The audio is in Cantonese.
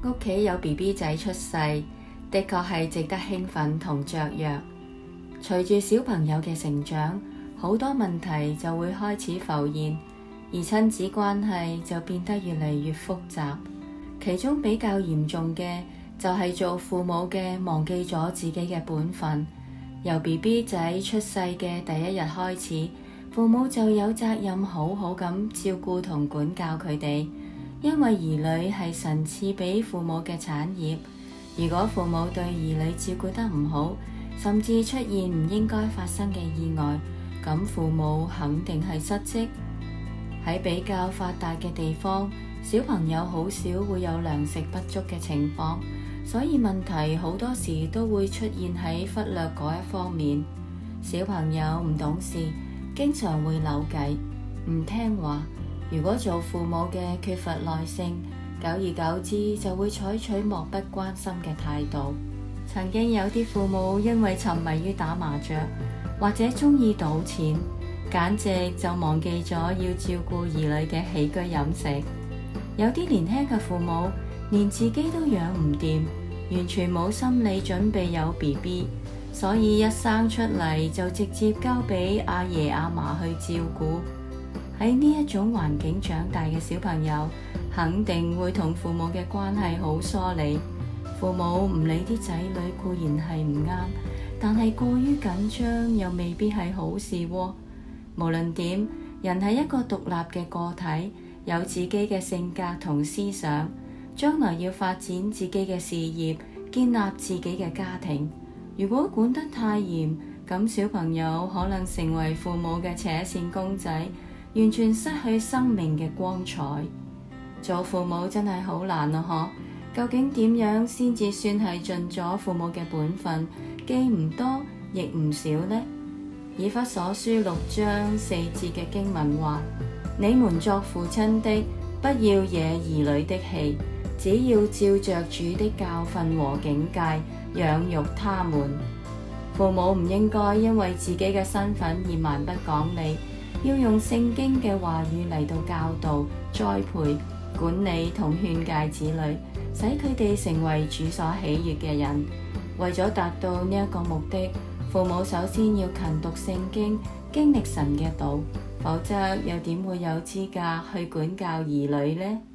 屋企有 BB 仔出世，的確係值得興奮同雀躍。隨住小朋友嘅成長，好多問題就會開始浮現，而親子關係就變得越嚟越複雜。其中比較嚴重嘅就係做父母嘅忘記咗自己嘅本分。由 BB 仔出世嘅第一日開始，父母就有責任好好咁照顧同管教佢哋。因為兒女係神賜俾父母嘅產業，如果父母對兒女照顧得唔好，甚至出現唔應該發生嘅意外，咁父母肯定係失職。喺比較發達嘅地方，小朋友好少會有糧食不足嘅情況，所以問題好多時都會出現喺忽略嗰一方面。小朋友唔懂事，經常會扭計，唔聽話。如果做父母嘅缺乏耐性，久而久之就會採取漠不關心嘅態度。曾經有啲父母因為沉迷於打麻雀或者中意賭錢，簡直就忘記咗要照顧兒女嘅起居飲食。有啲年輕嘅父母連自己都養唔掂，完全冇心理準備有 BB， 所以一生出嚟就直接交俾阿爺阿嫲去照顧。喺呢一種環境長大嘅小朋友，肯定會同父母嘅關係好疏離。父母唔理啲仔女固然係唔啱，但係過於緊張又未必係好事喎。無論點，人係一個獨立嘅個體，有自己嘅性格同思想，將來要發展自己嘅事業，建立自己嘅家庭。如果管得太嚴，咁小朋友可能成為父母嘅扯線公仔，完全失去生命嘅光彩。做父母真係好難啊！究竟點樣先至算係盡咗父母嘅本分，既唔多亦唔少呢？以弗所書6章4節嘅經文話：你們作父親的，不要惹兒女的氣，只要照着主的教訓和警戒養育他們。父母唔應該因為自己嘅身份而蠻不講理，要用聖經嘅話語嚟到教導、栽培、管理同勸誡子女，使佢哋成為主所喜悅嘅人。為咗達到呢一個目的，父母首先要勤讀聖經，經歷神嘅道，否則又點會有資格去管教兒女呢？